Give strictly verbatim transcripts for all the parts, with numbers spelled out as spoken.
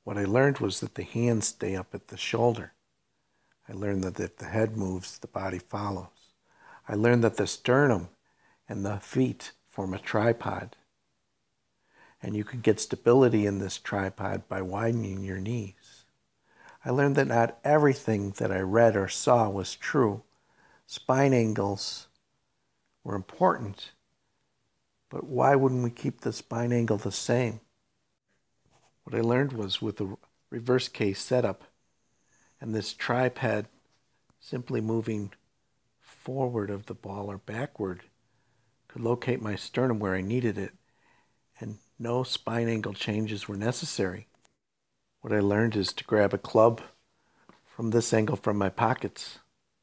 What I learned was that the hands stay up at the shoulder. I learned that if the head moves, the body follows. I learned that the sternum and the feet form a tripod. And you can get stability in this tripod by widening your knees. I learned that not everything that I read or saw was true. Spine angles were important, but why wouldn't we keep the spine angle the same? What I learned was with a reverse K setup and this tripod simply moving forward of the ball or backward could locate my sternum where I needed it, and no spine angle changes were necessary. What I learned is to grab a club from this angle from my pockets.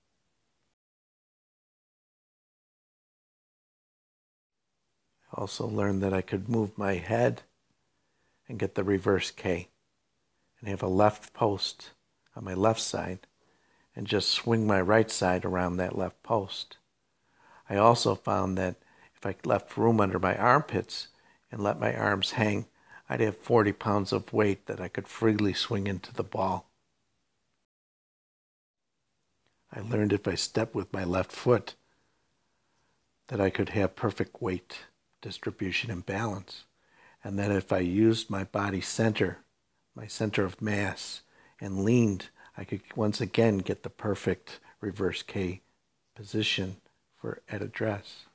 I also learned that I could move my head and get the reverse K and have a left post on my left side and just swing my right side around that left post. I also found that if I left room under my armpits and let my arms hang, I'd have forty pounds of weight that I could freely swing into the ball. I learned if I stepped with my left foot that I could have perfect weight distribution and balance, and that if I used my body center, my center of mass, and leaned, I could once again get the perfect reverse K position for at address.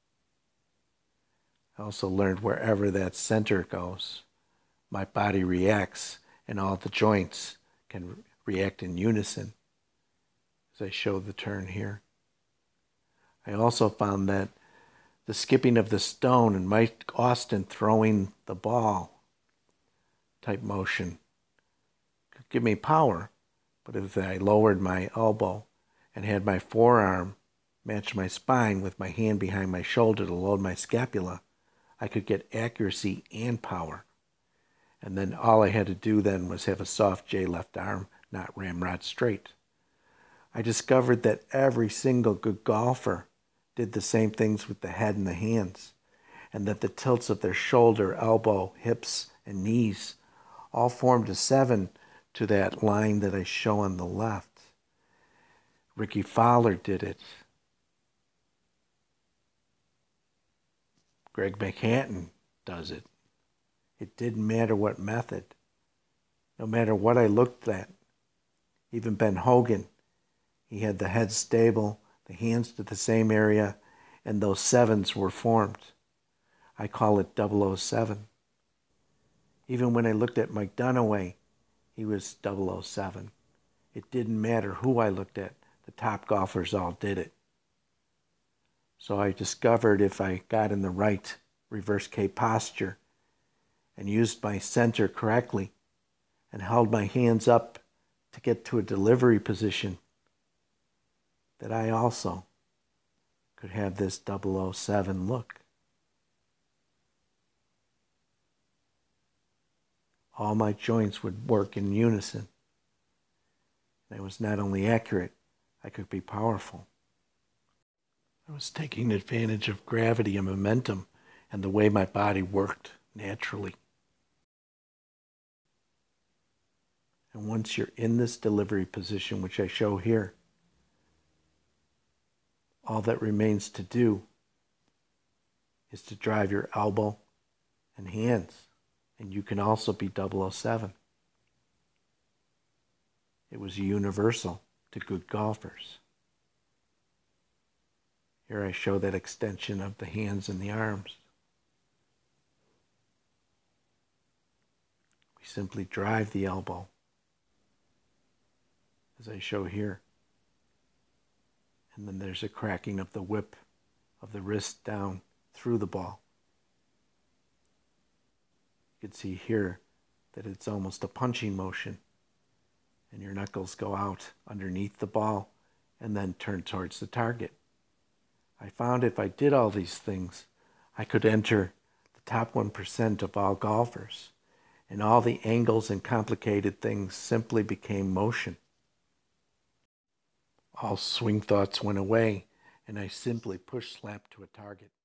I also learned wherever that center goes, my body reacts and all the joints can react in unison, as I show the turn here. I also found that the skipping of the stone and Mike Austin throwing the ball type motion could give me power, but if I lowered my elbow and had my forearm match my spine with my hand behind my shoulder to load my scapula, I could get accuracy and power. And then all I had to do then was have a soft J left arm, not ramrod straight. I discovered that every single good golfer did the same things with the head and the hands, and that the tilts of their shoulder, elbow, hips, and knees all formed a seven to that line that I show on the left. Ricky Fowler did it. Greg McHatton does it. It didn't matter what method, no matter what I looked at. Even Ben Hogan, he had the head stable, the hands to the same area, and those sevens were formed. I call it double oh seven. Even when I looked at Mike Dunaway, he was double oh seven. It didn't matter who I looked at. The top golfers all did it. So I discovered if I got in the right reverse K posture and used my center correctly and held my hands up to get to a delivery position, that I also could have this double oh seven look. All my joints would work in unison. I was not only accurate, I could be powerful. I was taking advantage of gravity and momentum and the way my body worked naturally. And once you're in this delivery position, which I show here, all that remains to do is to drive your elbow and hands, and you can also be double oh seven. It was universal to good golfers. Here I show that extension of the hands and the arms. We simply drive the elbow, as I show here. And then there's a cracking of the whip of the wrist down through the ball. You can see here that it's almost a punching motion, and your knuckles go out underneath the ball and then turn towards the target. I found if I did all these things, I could enter the top one percent of all golfers, and all the angles and complicated things simply became motion. All swing thoughts went away, and I simply push slapped to a target.